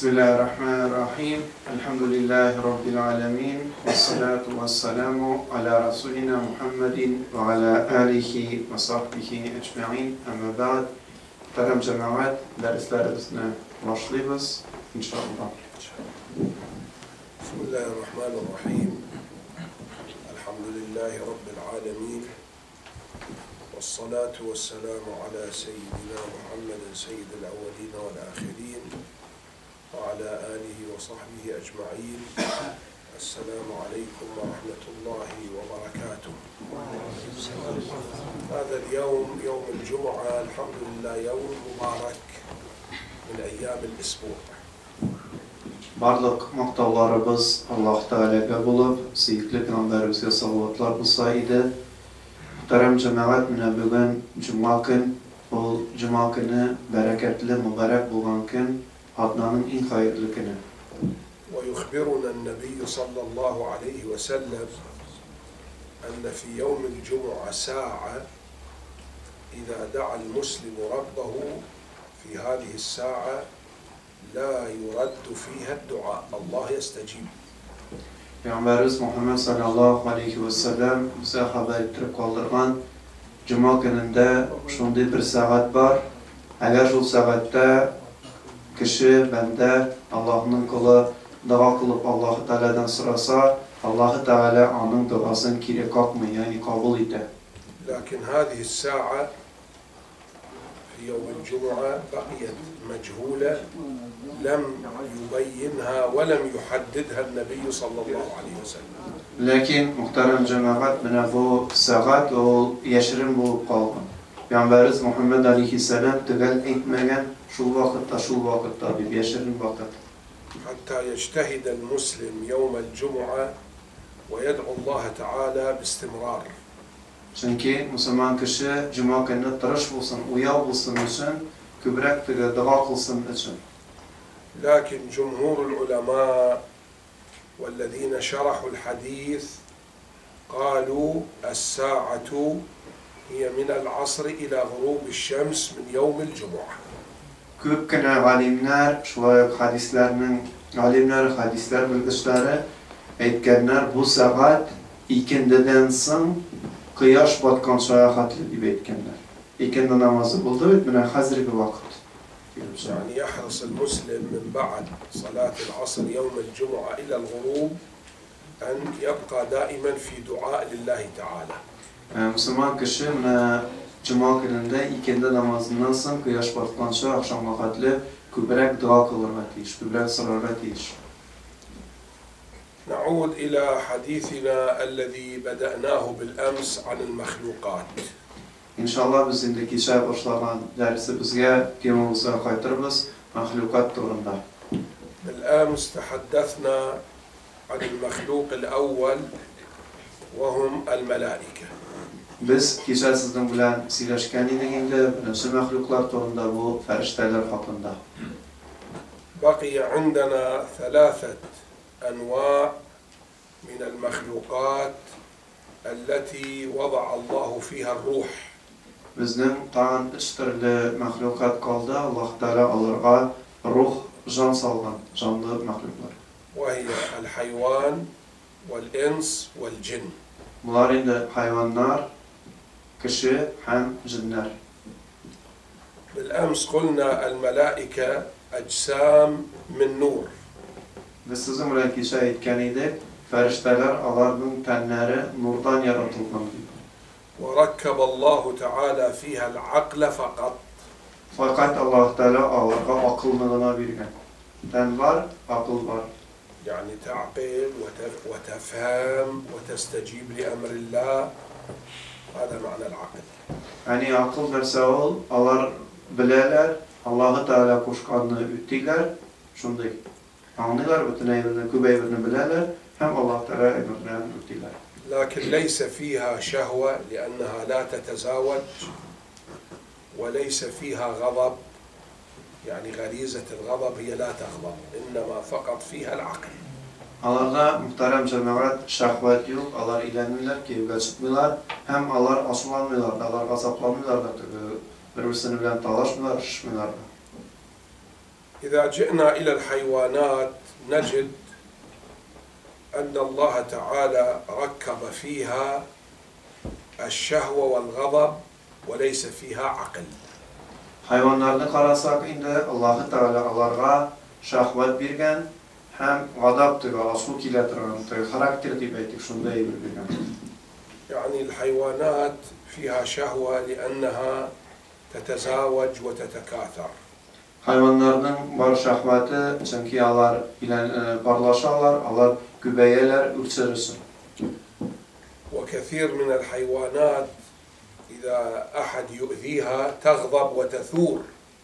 Bismillahirrahmanirrahim. Elhamdülillahi Rabbil alemin. Vessalatu vesselamu ala Rasulina Muhammedin ve ala alihi ve sahbihi ecma'in. Ama ba'd. Muhterem cemaat, derslerimizle başlayacağız inşallah. Bismillahirrahmanirrahim. Elhamdülillahi Rabbil alemin. Vessalatu vesselamu ala seyyidina Muhammedin seyyidil evvelin vel ahirin. وعلى آله وصحبه أجمعين. السلام عليكم ورحمة الله وبركاته. هذا اليوم يوم الجمعة الحمد لله يوم مبارك من أيام الأسبوع. Barlık maqtavlarımız Allah Teala'ya bulup, seyitli Peygamberimizge salavatlar bulsaydı. Muhterem cemaat mine bugün Cuma gün, o Cuma günü bereketli, mübarek bulgan gün, Adnan'ın en hayırlı günü. ويخبرنا النبي صلى الله عليه وسلم أن في يوم الجمعة ساعة إذا دعا المسلم ربه في هذه الساعة لا يرد فيها الدعاء الله يستجيب. Peygamberimiz Muhammed sallallahu aleyhi ve sellem bize haber ettirip kaldırgan Cuma gününde şunday bir saat var. Eğer şu saatte kişi bende Allah'ın kulu dua kılıp Allah-u Teala'dan sorasa Allah-u Teala onun duasını kire kalkmıyor yani kabul eder. لكن هذه الساعة في يوم الجمعة بقيت مجهولة لم يبينها ولم يحددها النبي صلى الله عليه وسلم. Lakin muhterem cemaat bana bu saat o yaşırın bulup kalgan. Peygamberimiz Muhammed aleyhisselam tügel etmegen şu vakitte bir yaşırın vakit. حتى يجتهد المسلم يوم الجمعة ويدعو الله تعالى باستمرار. Çünkü Müslüman kişi Cuma günü tırış bulsun, uyav bulsun için, kübrek dua kılsın için. لكن جمهور العلماء والذين شرحوا الحديث قالوا الساعة هي من العصر إلى غروب الشمس من يوم الجمعة. Köpkene alimler, şu hadisler bilgisleri etkenler bu saat ikindiden son kıyaş batkan sayahatlı gibi etkenler. İkindi namazı buldu ve buna hazır bir vakit. يعني يحرص المسلم من بعد صلاة العصر يوم الجمعة إلى الغروب أن يبقى دائما في دعاء لله تعالى. Müslüman kişi Cuma gününde ikindi namazından son kıyaş batkan sonra akşam vakitli kübrek dua kılırma deyiş, kübrek sırrına deyiş. نعود إلى حديثنا الذي بدأناه بالأمس عن المخلوقات. İnşallah biz indiki şey başlayan dersi bizge temamıza kaytırırız mahlukat turunda. بالأمس تحدثنا عن المخلوق الأول وهم الملائكة. Biz kişi sizden bilen sileşkenliğinde birinci mahluklar turunda bu ferişteler hakkında. بقي عندنا ثلاثة أنواع من المخلوقات التي وضع الله فيها الروح. Bizden tan üç türlü mahlukat kaldı. Allah Teala alırga ruh, can salgan, canlı mahluklar. وهي الحيوان والإنس والجن. Bunlar indi hayvanlar, kişi hem cinler. بالأمس قلنا الملائكة أجسام من نور. Biz sizin bilen kişi etkeniydik. Ferişteler alarının tenleri nurdan yaratılgan. وركب الله تعالى فيها العقل فقط. Fakat Allah Teala alırga akıllığına birgen. Ten var, akıl var. يعني تعقل وتفهم وتستجيب لأمر الله. هذا معنى العقل. Yani akıl verse ol, alar bilerler, Allah-u Teala koşkanlığı üttiler, şunday. Anlıyorlar bütün eybirini, kübe eybirini bilerler, hem Allah Teala emirlerini üttiler. لكن ليس فيها شهوة لأنها لا تتزاوج وليس فيها غضب يعني غريزة الغضب هي لا تغضب إنما فقط فيها العقل. Alarda muhterem cemaat şahvet yok, alar ilenirler ki çıkmıyorlar, hem alar asılanmıyorlar, alar gazaplanmıyorlar da birbirine bilen talaşmıyorlar, şişmiyorlar da. إذا جئنا إلى الحيوانات نجد أن الله تعالى ركب فيها الشهوة والغضب وليس فيها عقل. Hayvanlarni qarasak endi Alloh taolo ularga shahvat bergan, ham g'adab tug'a, ashu keltirgan, xarakter deb aytdik, shunday bergan. يعني الحيوانات فيها شهوة لأنها تتزاوج وتتكاثر. Hayvanlarning bor shahvati chunki ular bilan parlashalar, ular ko'payalar, o'sirsin. وكثير من الحيوانات إذا أحد يؤذيها تغضب وتثور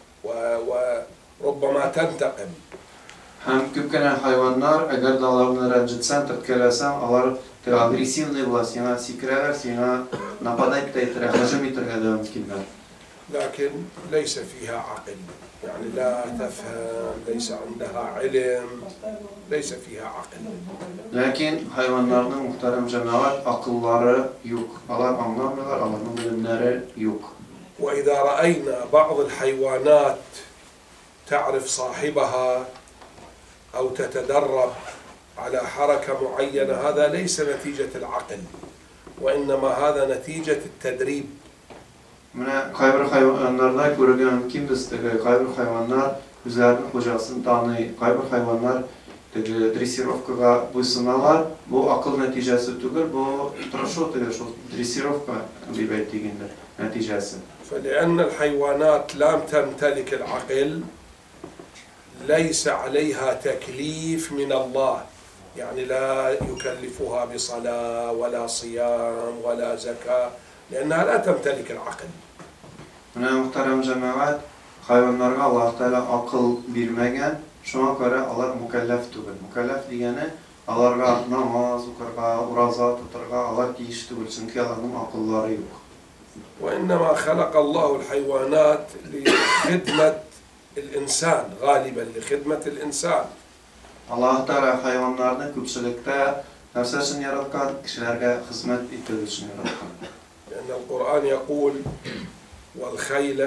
وربما تنتقم. Ham ko'pgina hayvonlar agar ularni ranjitsan, tirkalasan, ular agressivniy bo'ladi, senga sikralar, senga napadat etadilar, hujum etadilar mumkinlar. لكن ليس فيها عقل، يعني لا تفهم، ليس عندها علم، ليس فيها عقل. Lakin hayvanlarning muhtaram jamoat aqllari yo'q. Ular anlamıyorlar, ularning bilimlari yo'q. وإذا رأينا بعض الحيوانات تعرف صاحبها أو تتدرب على حركة معينة، هذا ليس نتيجة العقل، وإنما هذا نتيجة التدريب. Mana qaybir hayvonlarda ko'rgan mumkin bizda, qaybir hayvonlar o'zlarining xo'jasini taniy, qaybir hayvonlar dressirovkaga bo'ysunadilar. Bu aql natijasi tugul, bu shu dressirovka deb aytganda natijasi. فلأن الحيوانات لم تمتلك العقل ليس عليها تكليف من الله، يعني لا يكلفها بصلاة ولا صيام ولا زكاة لأنها لا تمتلك العقل. Mana muhtaram jamoat, hayvonlarga Alloh taolo aql bermagan, shunga ko'ra ular mukallaf tugul. Mukallaf degani ularga namoz o'qirga, roza tuturga ular tegish tugul, chunki ularning aqllari yo'q. وإنما خلق الله الحيوانات لخدمة الإنسان، غالبا لخدمة الإنسان. Alloh taolo hayvonlarni ko'pchilikda narsa uchun yaratgan, kishilarga xizmat etish uchun yaratgan. لأن القرآن يقول: والخيل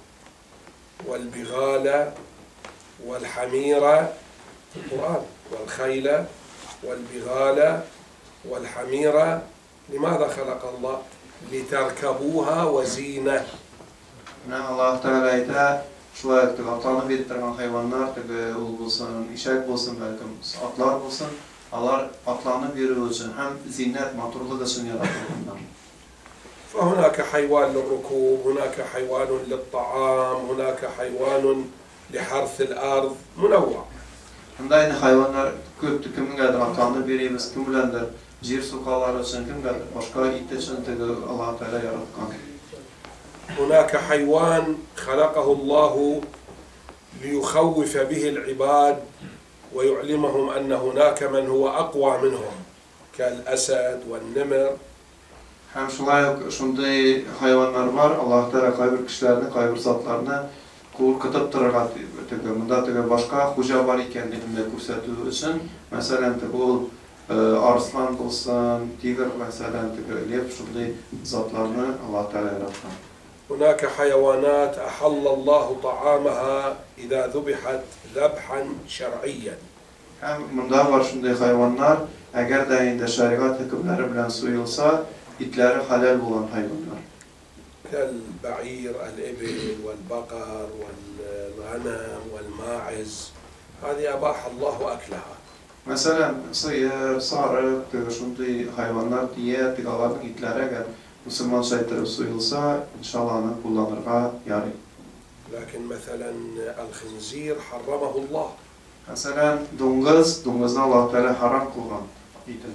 والبغال والحمير، في القرآن والخيل والبغال والحمير، لماذا خلق الله؟ لتركبوها وزينة. Alloh taolo aytadi, shular atlanib bertirgan hayvonlar, ul bo'lsin, eshak bo'lsin, balkim otlar bo'lsin, ular atlanib berib uchun ham ziynat, motorlik uchun yaratilgan. فهناك حيوان للركوب، هناك حيوان للطعام، هناك حيوان لحرث الأرض، منوع. Bunday hayvonlar ko'pdi, kimgadir atlanib beramiz, kim bilandir yer suqalari uchun, kimgadir boshqa it uchun Alloh taolo yaratgan. هناك حيوان خلقه الله ليخوف به العباد ويعلمهم أن هناك من هو أقوى منهم كالأسد والنمر. Ham shunday hayvonlar bor, Alloh taolo qaybir kishilarni, qaybir zotlarni qo'rqitib turgan, bunda boshqa xo'ja bor ekanligini ko'rsatuv uchun, masalan, bu arslan bo'lsin, tigr, masalan, lev, shunday zotlarni Alloh taolo yaratgan. هناك حيوانات أحل الله طعامها إذا ذبحت ذبحا شرعيا. Ham bunda bor shunday hayvonlar, agarda endi shariat hukmlari bilan so'yilsa, itlari halal bo'lgan hayvonlar. كالبعير، الإبل والبقر والغنم والماعز، هذه أباح الله أكلها. Masalan, sığır, sarık, shunday hayvonlar diye ularning itlari agar musulmon shaytari so'yilsa, inshaalloh uni kullanırga yaraydi. لكن مثلا الخنزير حرمه الله. Masalan, do'ngizni Alloh taolo harom qilgan etin.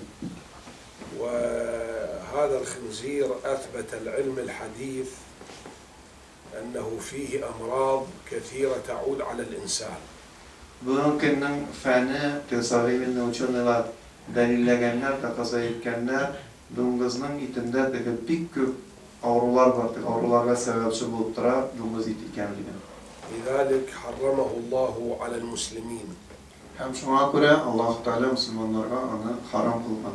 وهذا الخنزير أثبت العلم الحديث أنه فيه أمراض كثيرة تعود على الإنسان. Bugünkünün fani, tesadüfünün uçunlar dalillaganlar, taqozo etganlar, do'ngizning itinde pek ko'p avrular var, avrularga sababchi bo'lib turadi, do'ngiz iti ekanligi. لذلك حرمه الله على المسلمين. Ham shunga ko'ra Alloh taolo musulmonlarga uni harom qilgan.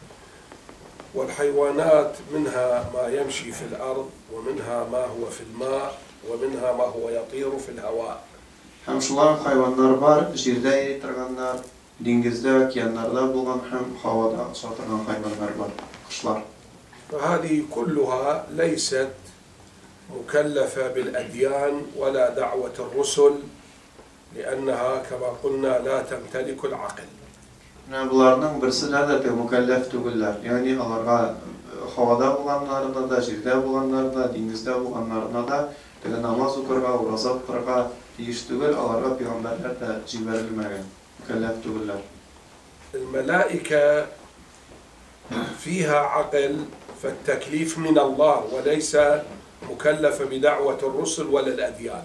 والحيوانات منها ما يمشي في الأرض، ومنها ما هو في الماء، ومنها ما هو يطير في الهواء. Hem şulan hayvanlar var, jirde yettirganlar, dengizde, okeanlarda bulgan hem havada satırgan hayvanlar var, kuşlar. فهذه كلها ليست مكلفة بالأديان ولا دعوة الرسل لأنها كما قلنا لا تمتلك العقل. Bunlardan birisi de mükellef değiller. Yani onlara havada bulanlarına da, jirde bulanlarına da, denizde bulanlarına da namaz okurga, urazat kırga deyiş değil, onlara peygamberler de ciberilmegen, mükellef değiller. الملائكة فيها عقل فالتكليف من الله وليس مكلفة بدعوة الرسل ولا الأديان.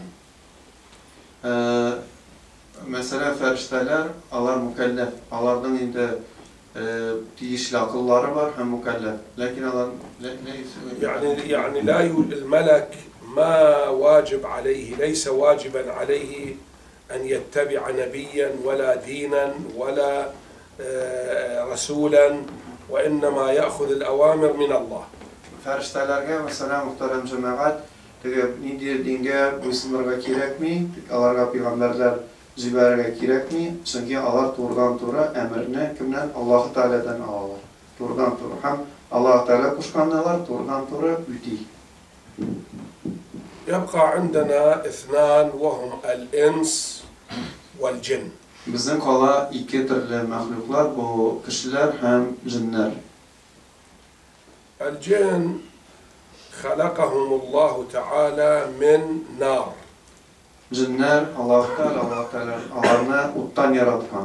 Mesela ferişteler, onlar mükellef. Onlardan indi diyişli akılları var, hem mükellef. Lakin onlar يعني لا الملك ما واجب عليه ليس واجبا عليه أن يتبع نبيا ولا دينا ولا رسولا وإنما يأخذ الأوامر من الله. Feriştelerge mesela muhterem cemaat, nidir dinge buysunlarga kirek mi? Onlarga peygamberler ciberge kirek mi? Çünkü onlar doğrudan doğru emrini kimden? Allah-u Teala'dan alırlar. Doğrudan doğru. Hem Allah-u Teala kuşkanlar doğrudan doğru üti. يبقى عندنا اثنان وهم الإنس والجن. Bizden kala iki türlü mahluklar, bu kişiler hem cinler. الجن خلقهم الله تعالى من نار. Cinler Allah-u Teala onlarını uttan yaratkan.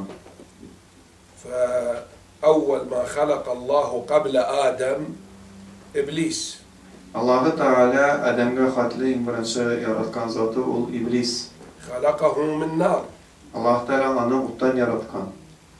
فأول ما خلق الله قبل آدم إبليس. Allah-u Teala Adem'e hatırlayın birinci yaratkan zatı ol iblis. خلقه من نار. Allah-u Teala onu uttan yaratkan.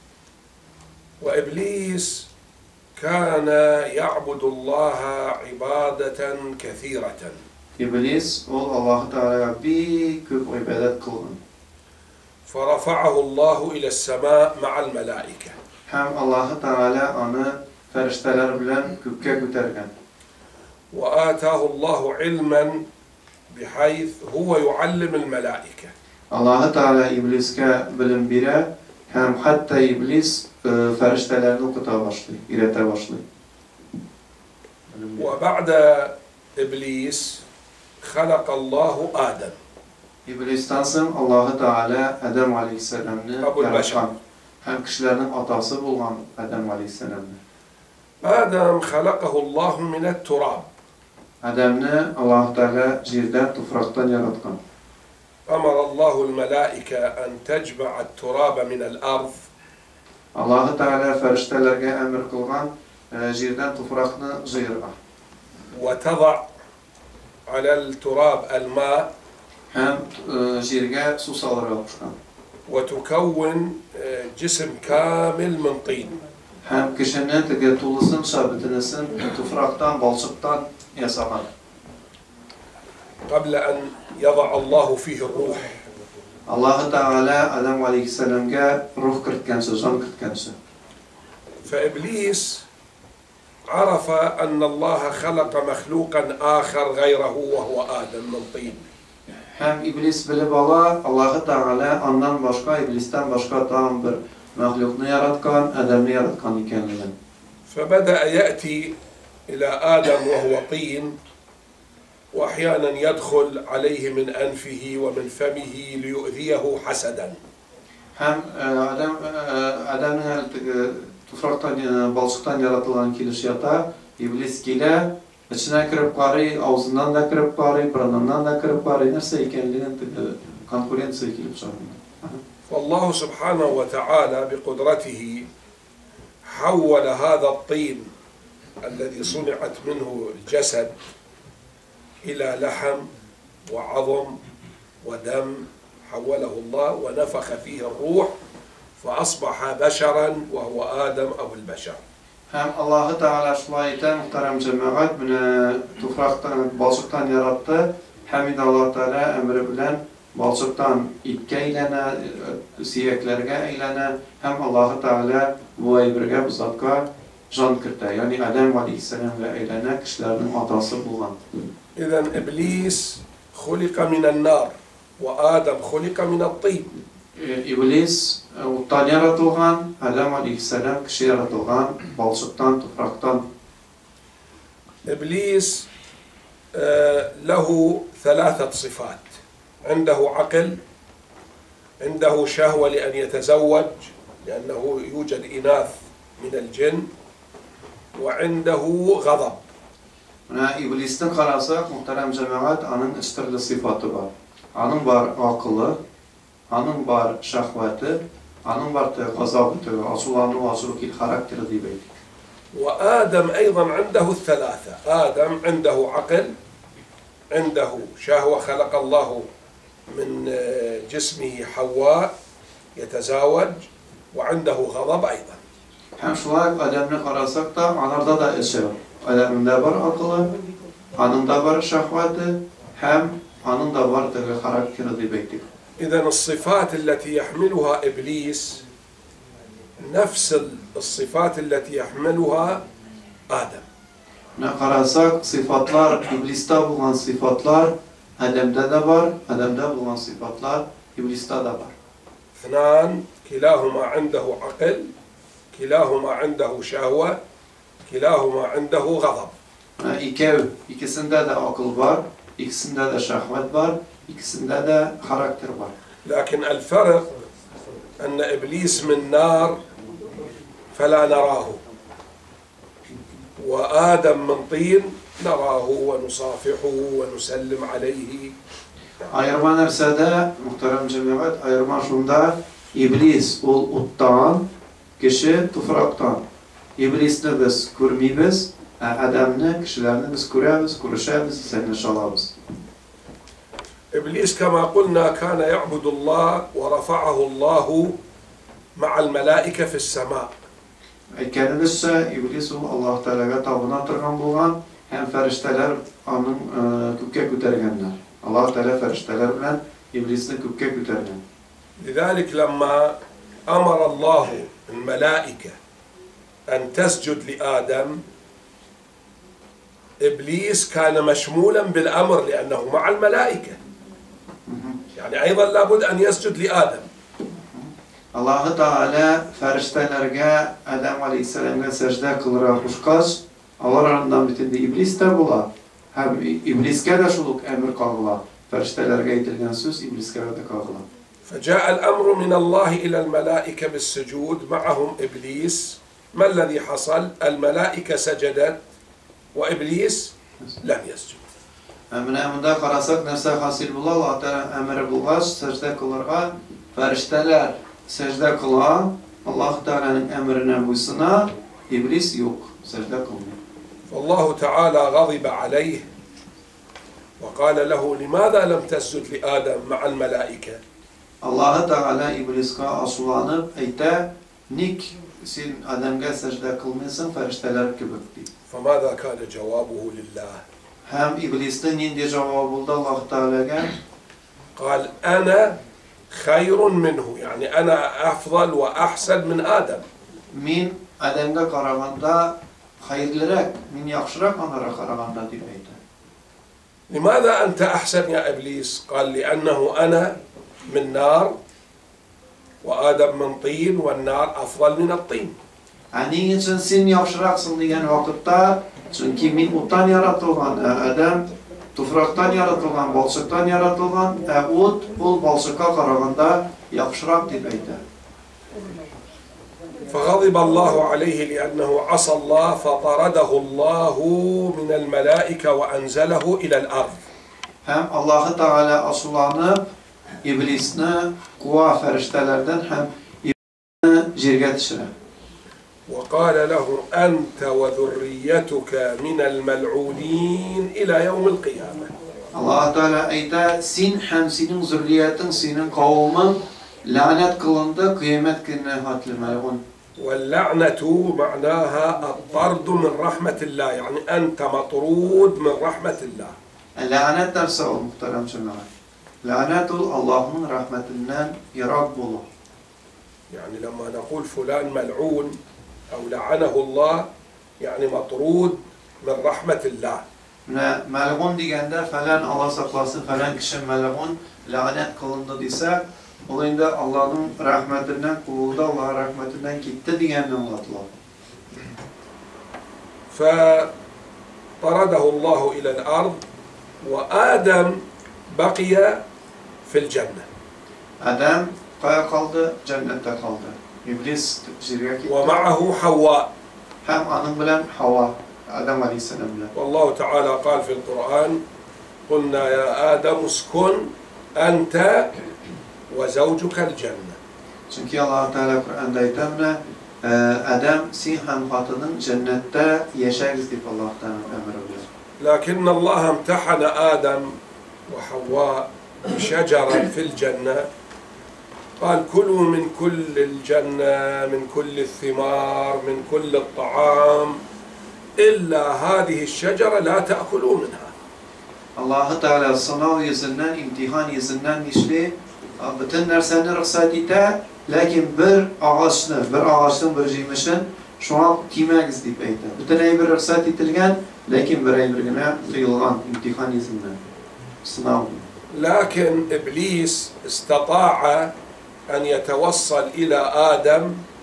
وإبليس كان يعبد الله عبادة كثيرة. İblis ol Allah-u Teala'ya bir köp ibadet kılın. فرفعه الله إلى السماء مع الملائكة. Hem Allah-u Teala onu ferişteler bilen köpke götürgen. وآتاه الله علما بحيث هو يعلم الملائكة. Allah-u Teala İblis'e bilim bire, hem hatta İblis feriştelerini okuta başlıyor, irete başlıyor. وبعد إبليس خلق الله آدم. İblis'ten sonra Allah-u Teala Adem Aleyhisselam'ı yaratkan. Hem kişilerin atası bulan Adem Aleyhisselam'ı. آدم خلقه الله من التراب. Adem'ni Allah-u Teala jirden, tufraktan yaratkan. أمر الله الملائكة أن تجمع التراب من الأرض. Allah-u Teala feriştelerge emir kılgan jirden tufrakını zıyırga. وتضع على التراب الماء. Hem jirge su salırga kuşkan. وتكون جسم كامل من طين. Hem kişinin tügetulısın, şabitinesin, tufraktan, balçıktan yasakan. قبل أن يضع الله فيه الروح. Allah-u Teala Adem Aleyhisselam'ga ruh kırtkensi, can kırtkensi. فإبليس عرف أن الله خلق مخلوقا آخر غيره وهو آدم من طين. Hem İblis bilip ala, Allah-u Teala ondan başka, İblis'ten başka tam bir mahlukunu yaratkan, Adem'i yaratkan ikenliğini. فبدأ يأتي إلى آدم وهو طين وأحيانا يدخل عليه من أنفه ومن فمه ليؤذيه حسدا. Hem Adem'in tufraktan, balçıktan yaratılan kilişiyata, İblis gile, içine kırıp karı, ağzından da kırıp karı, burnundan da kırıp karı, nerse ikenliğinin konkurensiye kilip sorun. فالله سبحانه وتعالى بقدرته حول هذا الطين الذي صنعت منه الجسد إلى لحم وعظم ودم حوله الله ونفخ فيه الروح فأصبح بشرا وهو آدم أبو البشر. Hem Allah-u Teala şulayete muhterem cemaat beni tufraktan, balçıktan yarattı. Hem Allah-u Teala emri bilen balçıktan itke eylene, siyeklerge eylene. Hem Allah-u Teala bu eybirge bu zatka can kırtı. Yani Adem Aleyhisselam'la eylene kişilerin atası bulan. إذن إبليس خلق من النار. وآدم خلق من الطين. İblis uttan yaratılgan, Adem aleyhisselam kişi yaratılgan, balçıktan, topraktan. إبليس له ثلاثة صفات. عنده عقل، عنده شهوة لأن يتزوج لأنه يوجد إناث من الجن، وعنده غضب. İblis'ten karasak muhterem cemaat, anın üç türlü sıfatı var. Anın var akıllı, anın var şahveti, anın var gazabeti, asılanı ve asılık karakteri diye. وآدم أيضا عنده الثلاثة. آدم عنده عقل، عنده شهوة خلق الله من جسمه حواء يتزاوج، وعنده غضب أيضا. Hem şu an Adem'le karasak da anarda da eşi var. Adem'in de var akıllı, anın da var şahveti, hem anın da var karakteri diye bekliyor. إذن الصفات التي يحملها إبليس نفس الصفات التي يحملها آدم. Ne karasak sıfatlar, İblis'te bulunan sıfatlar Adem'de de var, Adem'de bulunan sıfatlar İblis'te de var. اثنان كلاهما عنده عقل، كلاهما عنده شهوة، كلاهما عنده غضب. İkisinde de akıl var, ikisinde de şahvet var, ikisinde de karakter var. لكن الفرق أن إبليس من نار فلا نراه، وآدم من طين نراه ونصافحه ونسلم عليه. Ayırma nersede, muhterem cemaat, ayırma şunda, İblis ol uttan, kişi tufraktan. İblisni biz görmeyimiz, Adem'ni, kişilerini biz göremiz, görüşemiz, seni şalabız. إبليس كما قلنا كان يعبد الله ورفعه الله مع الملائكة في السماء. Kendimizse İblis Allah Teala'ya tabuna tırgan bulgan, hem ferişteler onun kükke götergenler. Allah Teala ferişteler bilen İblis'ni kükke götergen. لذلك لما أمر الله الملائكة أن تسجد لآدم، إبليس كان مشمولا بالأمر لأنه مع الملائكة. يعني أيضا لابد أن يسجد لآدم. Allah Teala feriştelerge Adem Aleyhisselam'a secde kılır kuşkaç, Allah arandan bütün de İblis de bula. Hem İblis'e de şuluk emir kağıla. Feriştelerge eğitilgen söz İblis'e de kağıla. فجاء الأمر من الله إلى الملائكة بالسجود معهم إبليس. ما الذي حصل؟ الملائكة سجدت وإبليس لم يسجد. Emrinde karasak nefse hasil bula, Allah Teala emri bulgaç, secde kılırga, ferişteler secde kıla, Allah Teala'nın emrine buysuna, İblis yok, secde kılmıyor. فالله تعالى غضب عليه وقال له لماذا لم تسجد لآدم مع الملائكة؟ Allah Teala İblis'e asulanıp eyte, nik sin Adem'e secde kılmıyorsun, ferişteler gibi. فماذا كان جوابه لله؟ Hem İblis'ten indi cevabı buldu Allah Teala'ya. قال أنا خير منه، يعني أنا أفضل وأحسن من آدم. Min Adem'e karaganda hayırlırak, min yakşırak onlara karaganda dibeydi. لماذا أنت أحسن يا إبليس؟ قال لأنه أنا من نار وآدم من طين والنار أفضل من الطين. Hani için sen yakşıraksın diyen vakitte, çünkü min uttan yaratılgan Adem, tufraktan yaratılgan, balçıktan yaratılgan, ut, ol balçıka karaganda yakşırak dibeydi. فغضب الله عليه لأنه عصى الله فطرده الله من الملائكة وأنزله إلى الأرض. Hem Allah Teala asulanıp İblis'ni kuva feriştelerden hem İblis'ni jirge düşürer. وقال له أنت وذريتك من الملعونين إلى يوم القيامة. Allah Teala eyte, sin hem senin zürriyetin, senin kavmin lanet kılındı kıyamet gününe hatlı mel'un. واللعنة معناها الطرد من رحمة الله، يعني أنت مطرود من رحمة الله. Lanet derse o muhterem cemaat. Lanet Allah'ın rahmetinden yarak bulur. يعني لما نقول فلان ملعون أو لعنه الله يعني مطرود من رحمة الله. Melğun degende falan Allah saklasın falan kişi melğun lanet kılındı desek olayında Allah'ın rahmetinden kulu da Allah'ın rahmetinden gitti diyenle anlatılar. فطرده الله إلى الأرض وآدم بقي في الجنة. Adem kaya kaldı, cennette kaldı. İblis zirveye gitti. ومعه حواء. Hem anın bilen Hava, Adem Aleyhisselam bilen. والله تعالى قال في القرآن قلنا يا آدم اسكن أنت وزوجك الجنة. Çünkü Allah Teala Kur'an'da aytamla Adem sen hem hatının cennette yaşayız deyip Allah'tan emir ediyor. لكن الله امتحن آدم وحواء بشجرة في الجنة قال كلوا من كل الجنة من كل الثمار من كل الطعام إلا هذه الشجرة لا تأكلوا منها. Allah Teala sınav yüzünden, imtihan yüzünden işli bütün derslerini ruhsat etti. Lakin bir ağaçtan bir yemişin şu an yemeyiz deyip aytdi. Bütün ay bir ruhsat etilgan, lakin bir ay birine kıyılgan imtihan yüzünden. Sınav. لكن إبليس استطاع أن يتوصل إلى آدم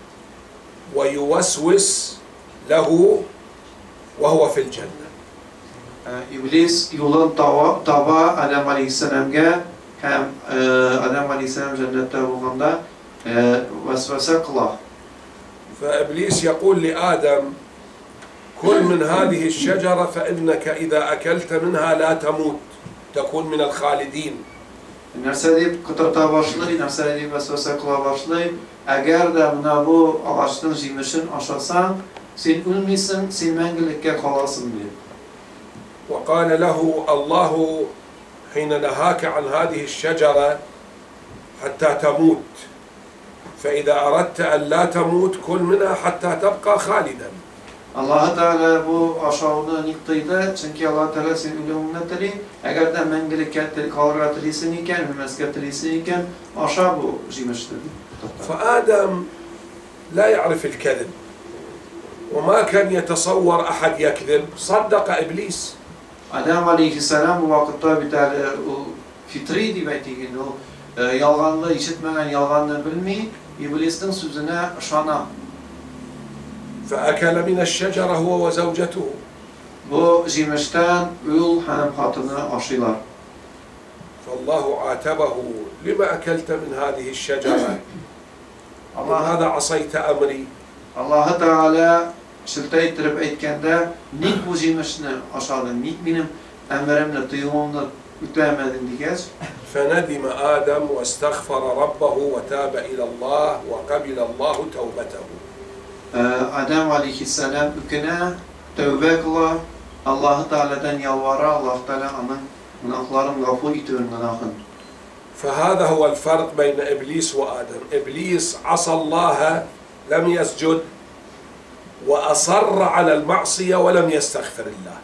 ويوسوس له وهو في الجنة. İblis yolun tava Adem Aleyhisselam'a hem Adem Aleyhisselam cennette bulganda vesvese kılar. فإبليس يقول لآدم كل من هذه الشجرة فإنك إذا أكلت منها لا تموت تكون من الخالدين. Nerse deyip kıtırta başlayıp, nerse deyip vesvese kıla başlayıp, eğer de buna bu ağaçtan yemişin aşarsan, sen ölmeysin, sen mengilikке kalasın diyor. وقال له الله حين نهاك عن هذه الشجرة حتى تموت فإذا أردت أن لا تموت كل منها حتى تبقى خالدا. Allah Teala bu aşağıda nikteydi çünkü Allah Teala sen ölümüne teli eğer de mengilikке kalırga telisin iken, hümeske telisin iken aşağı bu yemiştir. فآدم لا يعرف الكذب وما كان يتصور أحد يكذب صدق إبليس. Adem Aleyhisselam bu vakitte bir tane fitri dibeytiğin o yalganlığı işitmeyen yalganlığı bilmeyi İblis'in sözüne şana. فأكل من الشجرة هو وزوجته. Bu yemişten ül hem hatını aşılar. فالله عاتبه لما أكلت من هذه الشجرة هذا عصيت أمري. Allah Teala şiltayı ettirip etkende nik bu yemişini aşağıdın, nik benim emrimle, tıyığımla ütlemedin diyeceğiz. فندم آدم واستغفر ربه وتاب إلى الله وقبل الله توبته. Adem Aleyhisselam üküne tövbe kıla, Allah Teala'dan yalvara, Allah Teala onun günahların gafur itiyor günahın. فهذا هو الفرق بين إبليس وآدم. إبليس عصى الله لم يسجد وأصر على المعصية ولم يستغفر الله.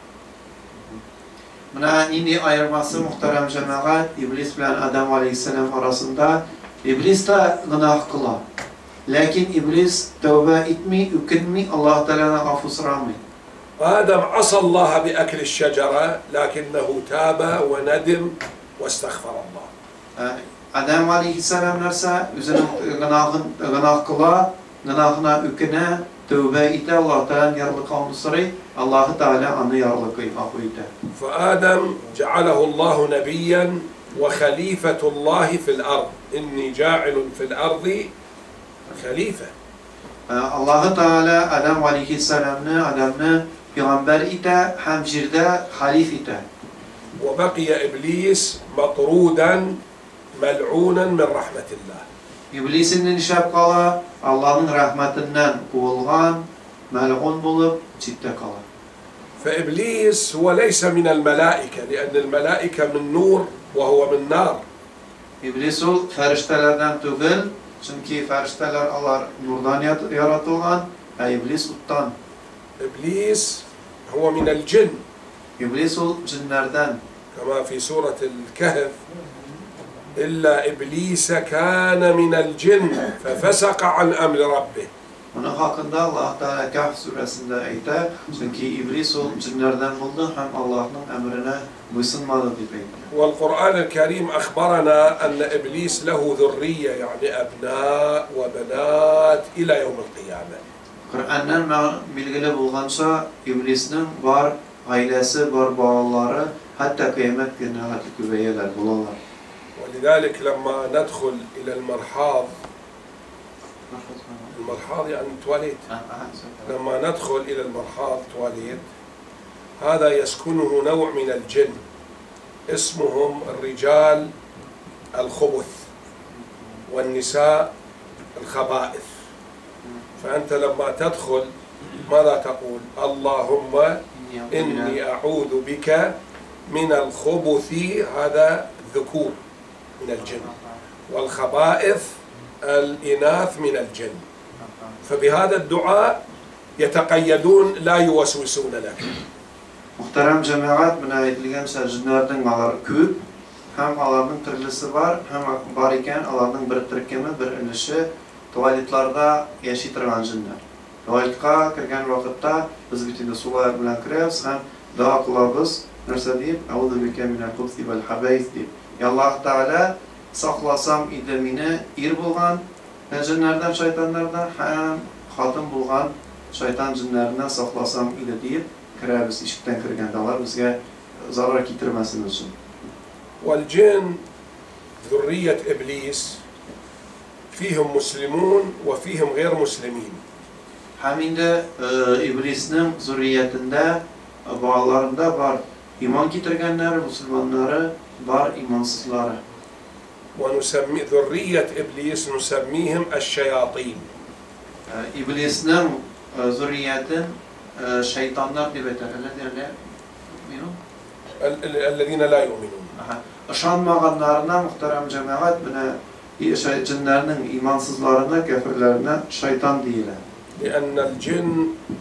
Buna indi ayırması muhterem cemaat, İblis ile Adem Aleyhisselam arasında. İblis de günah kıla. Lakin İblis tövbe etmi, ükinmi, Allah Teala'na affı sıramı. آدم عصى الله بأكل الشجرة لكنه تاب وندم واستغفر الله. Adem Aleyhisselam nerse üzerine günah kıla, günahına ükine, tövbe ete, Allah Teala'nın yarlık almışları, Allah Teala anı yarlıkı affı ete. فآدم جعله الله نبيا وخليفة الله في الأرض. إني جاعل في الأرض خليفة. Allah Teala Adem Aleyhisselam'ı, Adem'ı peygamber ete, hem jirde halif ete. وبقي إبليس مطرودا ملعونا من رحمة الله. İblis'in nişab kala, Allah'ın rahmetinden kovulgan, mel'un bulup cidde kala. فإبليس هو ليس من الملائكة لأن الملائكة من نور وهو من نار. İblis ol feriştelerden tügül, çünkü ferişteler Allah nurdan yaratılgan, İblis uttan. إبليس هو من الجن. İblis ol cinlerden. كما في سورة الكهف إلا إبليس كان من الجن ففسق عن أمر ربه Onun hakkında Allah Teala Kahf suresinde ayta, çünkü iblis o cinlerden buldu hem Allah'ın emrine buysunmadı diye. والقرآن الكريم أخبرنا أن إبليس له ذرية يعني أبناء وبنات إلى يوم القيامة. Kur'an'dan bilgili bulgança iblisnin var ailesi, var bağları, hatta kıyamet gününe hatta küveyeler bulanlar. ولذلك لما ندخل إلى المرحاض يعني تواليت لما ندخل إلى المرحاض تواليت هذا يسكنه نوع من الجن اسمهم الرجال الخبث والنساء الخبائث فأنت لما تدخل ماذا تقول اللهم إني أعوذ بك من الخبث هذا ذكور من الجن والخبائث الإناث من الجن فبهذا الدعاء يتقيدون لا يوسوسون لك. Muhterem cemaat buna aytilgan jinlardan alar ko'p, ham alarning turlisi var, ham bor ekan alarning bir tirkimi, bir ilishi tualetlarda yashay turgan jinlar. Tualetga kirgan vaqtda biz bitinda suvlar bilan kiramiz, ham duo qilamiz, narsa deb, "A'udhu bika minal khubuthi wal khaba'ith" deb. Ya Alloh taala saqlasam edi meni er bo'lgan jinlardan, shaytonlardan, ham xotin bo'lgan shayton jinlaridan saqlasam edi deb kiramiz, eshikdan kirgandalar bizga zarar keltirmasin uchun. والجن ذرية إبليس فيهم مسلمون وفيهم غير مسلمين. Haminde iblisning zurriyatında bağlarında var iman getirgenler, Müslümanları, var imansızları. ونسمي ذرية إبليس نسميهم الشياطين. İblisning zurriyatin şeytanlar diye beterler. الذين لا يؤمنون. Işanmaganlarına muhterem cemaat buna cinlerinin imansızlarına, kafirlerine şeytan değiller. لأن الجن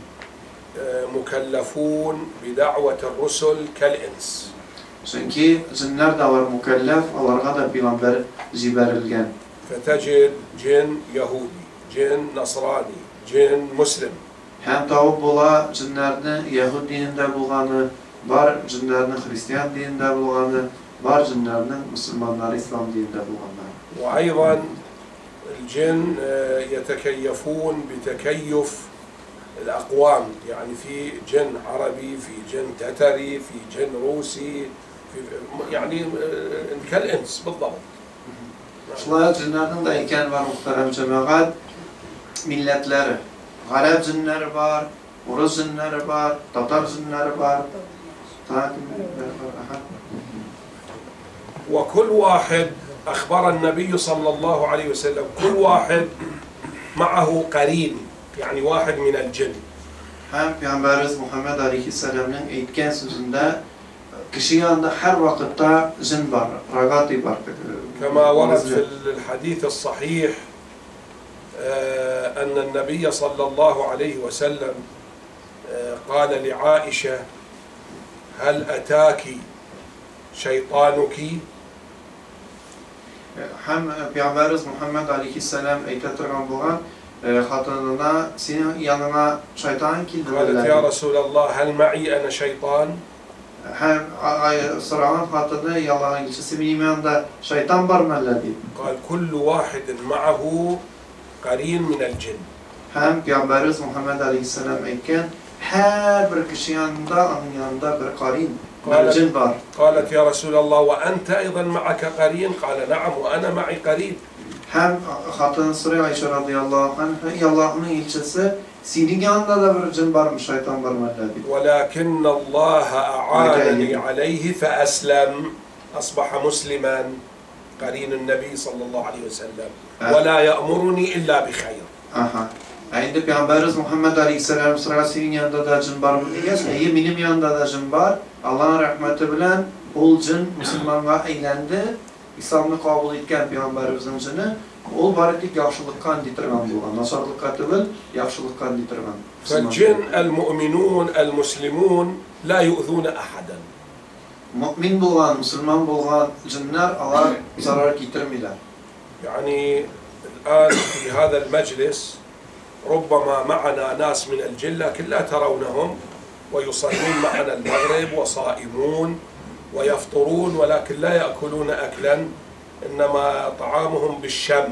مكلفون بدعوة الرسل كالإنس. Çünkü cinler de var mükellef, onlara da peygamber ciberilgen. فتجد جن يهودي، جن نصراني، جن مسلم. Hem tavuk bula cinlerini Yahud dininde bulganı, var cinlerini Hristiyan dininde bulganı, var cinlerini Müslümanlar İslam dininde bulganlar. وأيضا الجن يتكيفون بتكيف الأقوام يعني في جن عربي في جن تتري في جن روسي في يعني كالإنس بالضبط. Şunlar cinlerinin de iken var muhterem cemaat milletleri. Arap cinleri var, Rus cinleri var, Tatar cinleri var. وكل واحد أخبر النبي صلى الله عليه وسلم كل واحد معه قرين يعني واحد من الجن. Hem Peygamberimiz Muhammed Aleyhisselam'ın eğitken sözünde kişi yanında her vakitte cin var, ragati var. كما ورد في الحديث الصحيح أن النبي صلى الله عليه وسلم قال لعائشة هل أتاك شيطانك؟ Hem Peygamberimiz Muhammed Aleyhisselam eğitettirgen bulan hatınına senin yanına şeytan kildi. قالت يا رسول الله هل معي أنا شيطان؟ Hem sıranın hatını yalan ilçesi benim yanında şeytan var mı dedi. قال كل واحد معه قرين من الجن. Hem Peygamberimiz Muhammed Aleyhisselam eğitken her bir kişi yanında onun yanında bir karin, bir cin var. قالت يا رسول الله وأنت أيضا معك قرين؟ قال نعم وأنا معي قرين. Hem hatın sıraya Ayşe radıyallahu anh, Allah'ın ilçesi senin yanında da bir cin var mı, şeytan var mı dedi. ولكن الله أعانني عليه فأسلم أصبح مسلما قرين النبي صلى الله عليه وسلم ولا يأمرني إلا بخير. Aha. Şimdi Peygamberimiz Muhammed Aleyhisselam sıraya senin yanında da cin var mı diyeceğiz. Benim yanında da cin var. Allah'ın rahmeti bilen ol cin Müslümanlığa eğlendi. İslam'ı kabul etken Peygamberimizin cini ol baritik yaxşılıkka anditirgan bo'lgan, nasarlıkka değil, yaxşılıkka anditirgan. فالجن المؤمنون المسلمون لا يؤذون أحدا. Mümin bo'lgan, Müslüman bo'lgan jinlar alar zarar keltirmaylar. يعني الآن في هذا المجلس ربما معنا ناس من الجن لكن لا ترونهم ويصلون معنا المغرب وصائمون ويفطرون ولكن لا يأكلون أكلا، إنما طعامهم بالشم،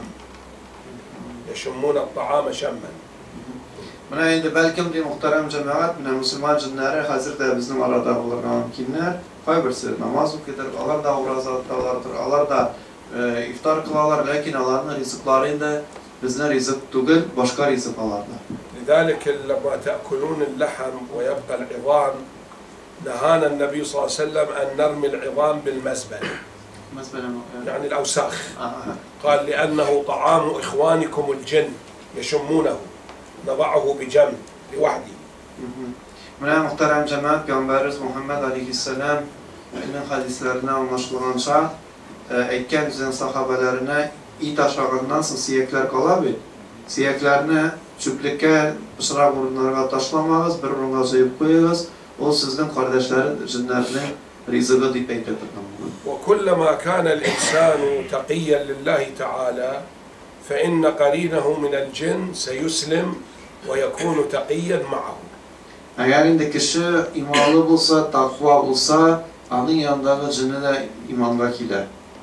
يشمون الطعام شما. Buna endi balkim de muhtaram cemaat, buna musulmon jinlari hozirda bizning orada bo'lgan kimlar, qay birsi namoz o'qiydir, ular da urazatlardir, ular da iftor qilalar, lekin ularning rizqlari endi bizning rizq tugul, boshqa rizq olarlar. لذلك لما تأكلون اللحم ويبقى العظام نهانا النبي صلى الله عليه وسلم أن نرمي العظام بالمزبلة، يعني الأوساخ. قال لأنه طعام إخوانكم الجن يشمونه، نضعه بجنب لوحده. Buna muhtaram cemaat, Peygamberimiz Muhammed Aleyhisselam ilmin hadislerine anlaşılanca aytgan bizning sahabalarına it aşağından siyekler kalabil. Siyeklerini çöplükке, pişirap orunlarga taşlamayız, bir orunga soyup koyuyoruz. O sizin kardeşlerin, cinlerinin rizqı deyip aytırdım. وكلما كان الإنسان تقيا لله تعالى فإن قرينه من الجن سيسلم ويكون تقيا معه. Eğer indi kişi imanlı bulsa, takva bulsa, onun yanındaki cinni de imandakiler.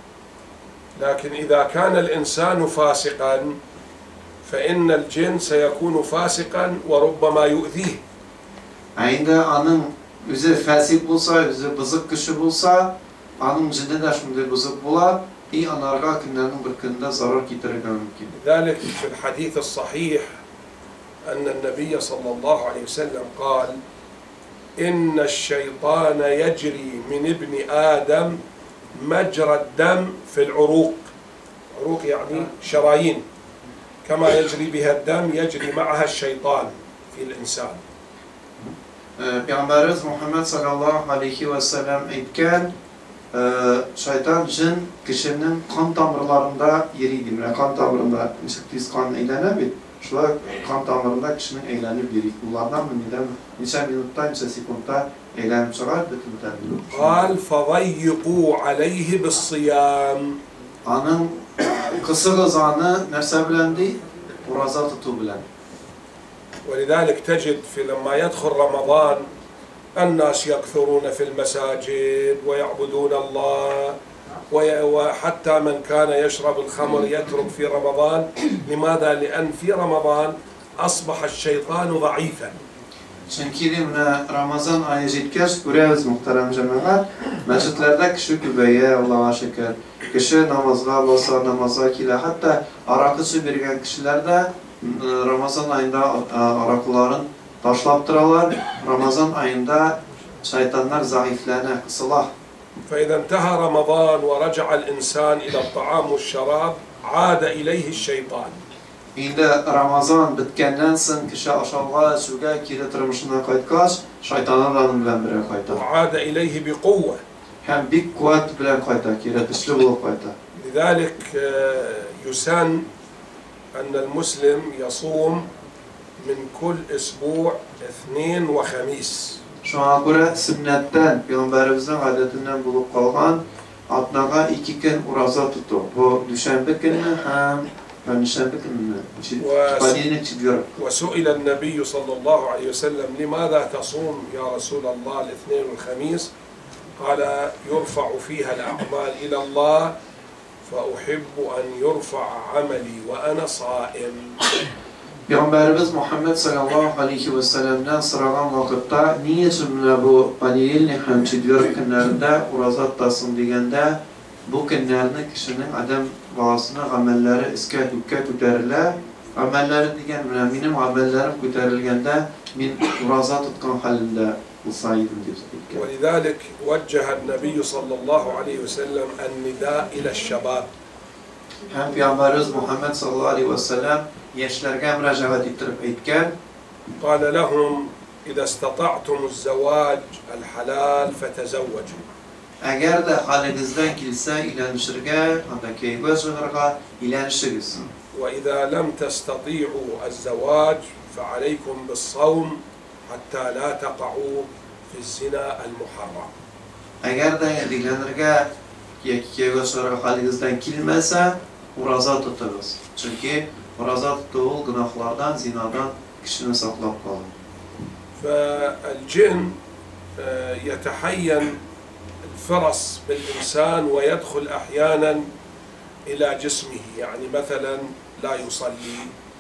لكن إذا كان الإنسان فاسقا فإن الجن سيكون فاسقا وربما يؤذيه. Eğer onun özü fasik bulsa, özü bızık kişi bulsa, onun cinni de şimdi bızık bular, onlarga kimlerinin bir günde zarar getirmek mümkün. لذلك في الحديث الصحيح أن النبي صلى الله عليه وسلم قال: إن الشيطان يجري من ابن آدم مجرى الدم في العروق. عروق يعني شرايين، كما يجري بها الدم يجري معها الشيطان في الإنسان. Peygamberimiz Muhammed sallallahu aleyhi ve sellem aytgan, şeytan cin kişinin kan damarlarında yeriydi. Kan damarında nişiktiz kan eylenebilir. Şu kan damarında kişinin eylenip yeri. Bunlardan mı neçe minutta, neçe sekundda eylenip çıkar bütünden. قال فضيقوا عليه بالصيام. Anın kısa gızanı nerse bilendi? Uraza tutu bilen. ولذلك تجد في لما يدخل رمضان الناس يكثرون في المساجد ويعبدون الله، وحتى من كان يشرب الخمر يترك في رمضان. لماذا؟ لأن في رمضان أصبح الشيطان ضعيفا. Çünkü Ramazan ayı жеткәч görüyoruz muhterem cemaat, mescitlerde kişi kübeye Allah'a şükür, kişi namazga basa, namaza kile, hatta arakı su bergen kişiler de Ramazan ayında arakıların taşlaptıralar. Ramazan ayında şeytanlar zayıflana, kısılah. فإذا انتهى رمضان ورجع الإنسان إلى الطعام والشراب عاد إليه الشيطان. Şimdi Ramazan bitkenden soň kişi aşağıya suga kiri turmuşuna qaytkaç, şeytanlar onun bilen bire qaytar. وعاد إليه بقوة. Hem bir kuvvet bilen qaytar, kiri güçlü bulup qaytar. لذلك يسن أن المسلم يصوم من كل أسبوع اثنين وخميس. Şuna göre sünnetten, Peygamberimizin adetinden bulup kalgan, atnaga 2 gün uraza tutu. Bu düşenbe günü hem düşenbe günü. وسئل النبي صلى الله عليه وسلم: لماذا تصوم يا رسول الله الاثنين والخميس؟ قال: يرفع فيها الأعمال إلى الله فأحب أن يرفع عملي وأنا صائم. Peygamberimiz Muhammed sallallahu aleyhi ve sellem'den sıralan vakitte niye cümle bu paniyelini hem çidiyor günlerinde urazat tasın degende bu günlerini kişinin adam bağısına amelleri iske hükke küteriler. Amelleri degen benim amellerim küterilgende min urazat tutkan halinde olsaydım diyor. ولذلك وجه النبي صلى الله عليه وسلم النداء إلى الشباب. Hem Peygamberimiz Muhammed sallallahu aleyhi ve sellem yaşlarga müracaat ettirip aytgan. قال لهم: إذا استطعتم الزواج الحلال فتزوجوا. Eğer de halinizden kilse ilenişirge, anda keyfe sığırga ilenişiriz. وإذا لم تستطيعوا الزواج فعليكم بالصوم حتى لا تقعوا في الزنا المحرم. Eğer de dilenirge keyfe sığırga halinizden kilmese uraza tutunuz. Çünkü Murazat tuttuğu günahlardan, zinadan kişinin saklap kalır. فالجن يتحين الفرس بالإنسان ويدخل أحيانا إلى جسمه، يعني مثلا لا يصلي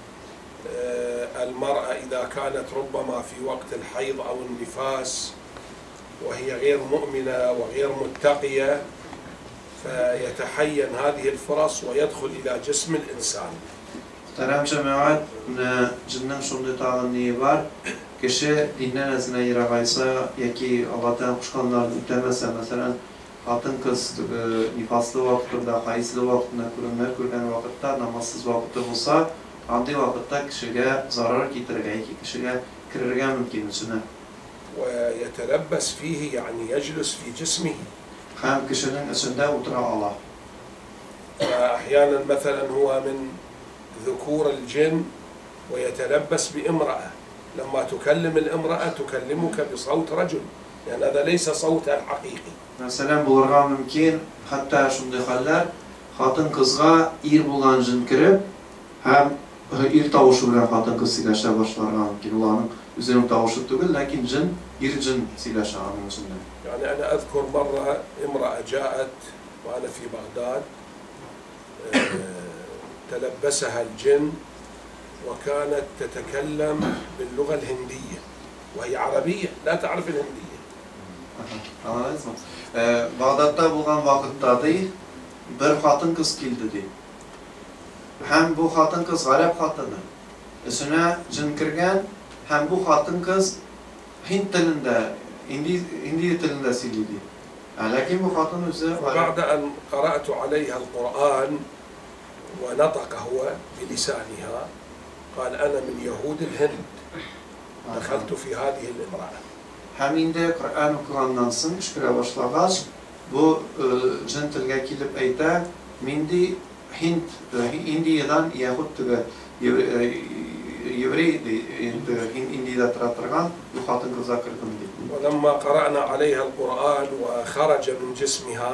المرأة إذا كانت ربما في وقت الحيض أو النفاس وهي غير مؤمنة وغير متقية، فيتحين هذه الفرس ويدخل إلى جسم الإنسان. Muhterem cemaat, cinnin şunday tağınlığı var. Kişi dinden ezine yiragaysa, yaki Allah'tan kuşkanlarını ütemezse, mesela hatın kız nifaslı vakitte, hayızlı vakitte, kurunlar kurgan vakitte, namazsız vakitte olsa, andi vakitte kişiye zarar getirge, kişiye kirerge mümkün içine. ويتلبس فيه يعني يجلس في جسمه. Hem kişinin içinde otura Allah. أحيانا مثلا هو من ذكور الجن ويتلبس بامرأة، لما تكلم الامرأة تكلمك بصوت رجل، يعني هذا ليس صوتها الحقيقي. Mesela bulurga mümkün, hatta şunday haller, hatın kızga ir bulan jin kirip, hem ir tavuşu bilen hatın kız silaşa başlarga mümkün. Ulanın üzerine tavuşu tügül, lakin jin, ir jin silaşa anın içinde. يعني أنا أذكر مرة امرأة جاءت وأنا في بغداد تلبسها الجن وكانت تتكلم باللغة الهندية وهي عربية لا تعرف الهندية. Anladınız mı? Bağdat'ta bulgan vakitte bir hatın kız kildi di. Hem bu hatın kız Arap hatıны. Üstüne jin kirgen, hem bu hatın kız Hint dilinde, Hindi dilinde söyledi. Lakin bu hatın özü بعد أن قرأت عليها القرآن ونطق هو بلسانها قال أنا من يهود الهند دخلت في هذه الامرأة. Hem indi Kur'an okugandan soň şüküre başlagaç bu jin tilge kilip ayta mindi Hint Indiyadan Yahud tüge Yevrey Indiyada turaturgan bu hatın kızga kirdim dedi. ولما قرأنا عليها القرآن وخرج من جسمها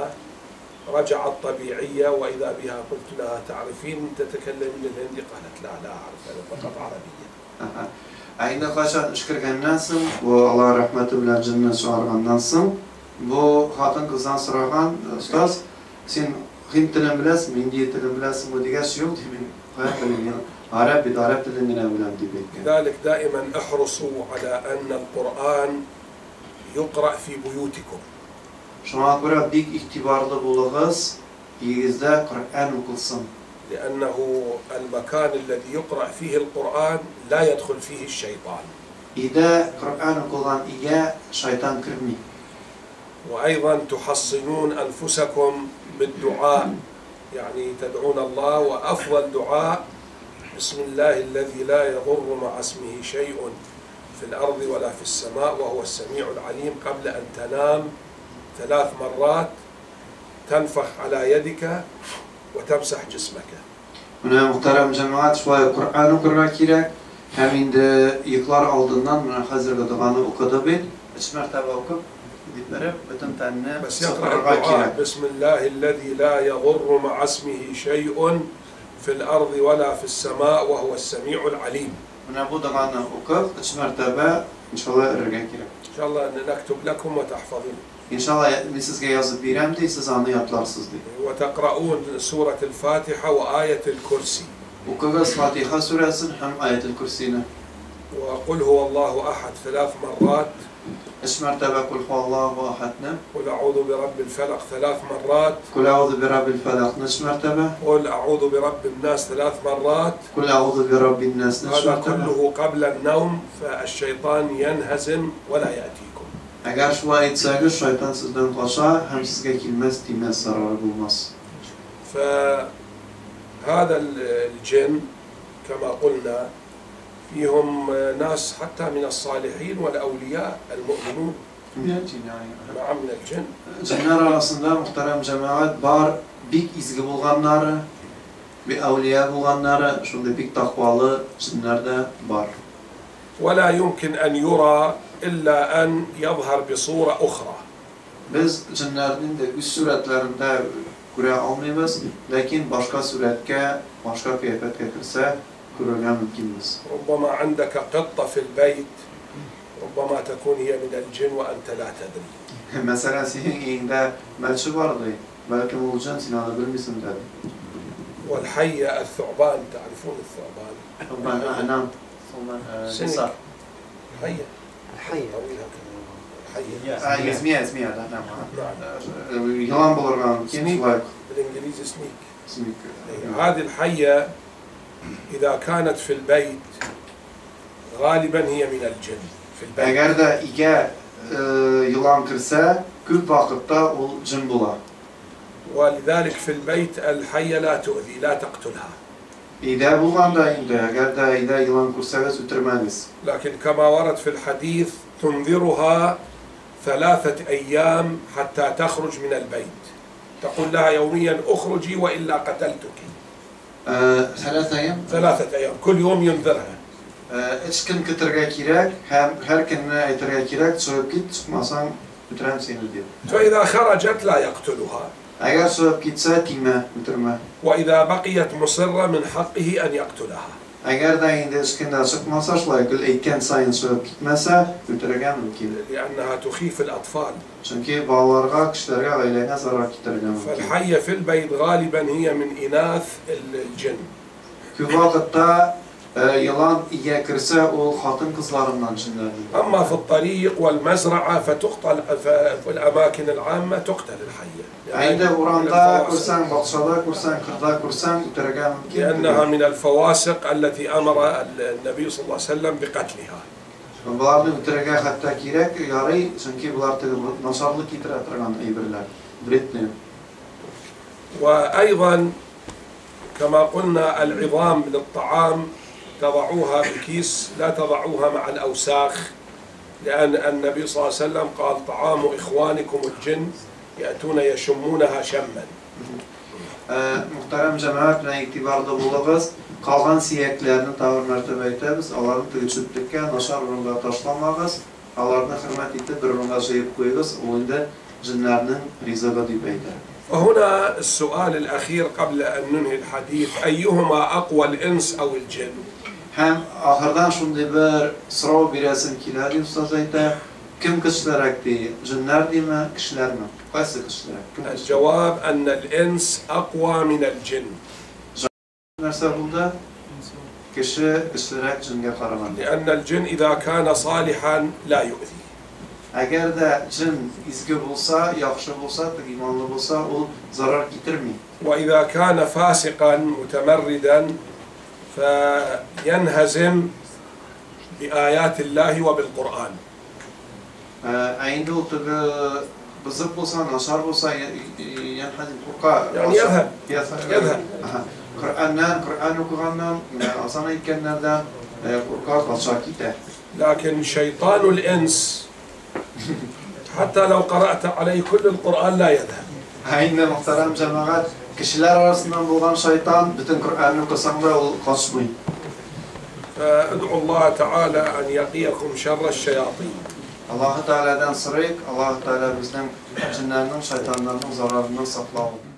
رجعت طبيعية وإذا بها قلت لها تعرفين تتكلمين الهندي؟ قالت لا لا أعرف أنا فقط عربية. Ayında kaçan işkirgenden soň bu Allah rahmeti bilen jinni çağırgandan soň bu hatın kızdan soragan ustaz sen Hint tilini bilasizmi, Indiya tilini bilasizmi degan yok demin hayat bilen Arap dilini bilen diyip. لذلك دائما احرصوا على أن القرآن يقرأ في بيوتكم. Şuna göre bik ihtibarlı bulunuz, evinizde Kur'an okulsun. لأنه المكان الذي يقرأ فيه القرآن لا يدخل فيه الشيطان. İde Kur'an okulan iye şeytan kirmi. وأيضا تحصنون أنفسكم بالدعاء، يعني تدعون الله، وأفضل دعاء بسم الله الذي لا يضر مع اسمه شيء في الأرض ولا في السماء وهو السميع العليم قبل أن تنام 3 مرات تنفخ على يدك وتمسح جسمك. Buna muhterem cemaat şöyle Kur'an okurmak gerek. Hem indi yıklar aldığından buna hazırda duanı okudu bil. 3 mertebe okup bitlerip bütün tenine بس يقرأ الدعاء بسم الله الذي لا يضر مع اسمه شيء في الأرض ولا في السماء وهو السميع العليم. Buna bu duanı okup 3 mertebe inşallah ergen gerek. إن شاء الله نكتب لكم وتحفظون. İnşallah sizge yazıp birem de siz anlayaplarsınız diye. وتقرؤون سورة الفاتحة وآية الكرسي. Okuyunuz Fatiha suresini hem Ayet-el Kürsi'ni. وقل هو الله أحد 3 مرات. 3 mertebe kul huvallahu ahadna. قل أعوذ برب الفلق 3 مرات. Kul a'udhu bi rabbil falaq 3 mertebe. قل أعوذ برب الناس 3 مرات. Kul a'udhu bi rabbin nas 3 هذا mertebe. كله قبل النوم فالشيطان ينهزم ولا يأتيكم. Eğer şu ayetseniz şeytan sizden kaçar hem sizge kilmez demez zararı bulmaz. فهذا الجن كما قلنا فيهم ناس حتى من الصالحين والأولياء المؤمنون. نعم من الجن. Cinler arasında muhterem cemaat var, bik izgi bulganları, bir evliya bulganları, şunda bik takvalı cinler de var. ولا يمكن أن يرى إلا أن يظهر بصورة أخرى. Biz cinlerin de üst suretlerinde göre almayız, lakin başka suretke, başka kıyafet getirse görürəm mümkünmüz. ربما عندك قطة في البيت ربما تكون هي من الجن وأنت لا تدري. Mesela senin evinde melçi vardı. Belki olacaksın sen onu bilmiyorsun dedi. والحية الثعبان تعرفون الثعبان؟ Ben anam. سنك. الحية الحية طويلة كذا. الحية. اسميها ده نعم. يلان بولرغان كيف لايك بالإنجليزي سنيك. اسميك. هذه الحية إذا كانت في البيت غالبا هي من الجن في البيت. Eğer de ige yılan kırsa köp vakitte o cin bula. ولذلك في البيت الحية لا تؤذي لا تقتلها. İde bulan da inde. Eğer de ide yılan kırsa ve sütürmeniz. لكن كما ورد في الحديث تنذرها 3 أيام حتى تخرج من البيت. تقول لها يوميا اخرجي وإلا قتلتك. 3 أيام. 3 أيام كل يوم ينذرها. Üç gün kıtırga kirek, hem her gününe aytırga kirek, soğuk git, çıkmasan bitirem seni diyor. فإذا خرجت لا يقتلها. Eğer soğuk gitse time, bitirme. وإذا بقيت مصرة من حقه أن يقتلها. Eğer de indi üç günde çıkmasa, şlaykıl eyken sayın soğuk gitmese, bitirgen mümkün. لأنها تخيف الأطفال. Çünkü bağlarga, kişilerge, ailene zarar getirgen mümkün. فالحية في البيت غالبا هي من إناث الجن. Kü vakitte yılan iye kırsa, o hatın kızlarından cinlerdir. أما في الطريق والمزرعة فتقتل في الأماكن العامة تقتل الحية. Aynı oranda kursan, bakşada kursan, kırda kursan, bitirgen mümkün. لأنها من الفواسق التي أمر النبي صلى الله عليه وسلم بقتلها. Bunlarını bitirge hatta kirek, yarı, çünkü bunlar nasarlık yitiretirgen eybirler. Britney. وأيضا كما قلنا العظام للطعام تضعوها بكيس لا تضعوها مع الأوساخ لأن النبي صلى الله عليه وسلم قال طعام إخوانكم الجن يأتون يشمونها شما. Muhterem cemaat bilen itibarda bulabız. Kalgan siyeklerini tavır mertebe etemiz. Alarını tüyütsütlükke, naşar urunga taşlanmağız. Alarını hürmet etip bir urunga şeyip koyuyoruz. Oyunda cinlerinin rizabı deyip eyler. وهنا السؤال الأخير قبل أن ننهي الحديث أيهما أقوى الإنس أو الجن؟ Hem ahırdan şimdi bir sırav bir resim kileri ustaz eyte. Kim kişilerek değil? Cinler değil mi? Kişiler mi? Kaysı kişiler? الجواب أن الإنس أقوى من الجن. Nerse buldu? Kişilerek cinge karaman. لأن الجن إذا كان صالحا لا يؤذي. Eğer de cin izgi bulsa, yakışı bulsa, imanlı bulsa o zarar getirmiyor. وإذا كان فاسقا متمردا فينهزم بآيات الله وبالقرآن. عند بزب bulsa, naşar bulsa, yanhazim kurqa. Yani yadhab. Kur'an okuyandan, asana ilkenlerden kurqa kalça gider. لكن شيطان الإنس حتى لو قرأت عليه كل القرآن لا يذهب. Aynı muhterem cemaat, kişiler arasından bulan şeytan bütün Kur'an'ı okusan da kaçmıyor. فادعوا الله تعالى أن يقيكم شر الشياطين. Allah-u Teala'dan sırık, Allah-u Teala bizden cinlerinin, şeytanlarının zararından saklayalım.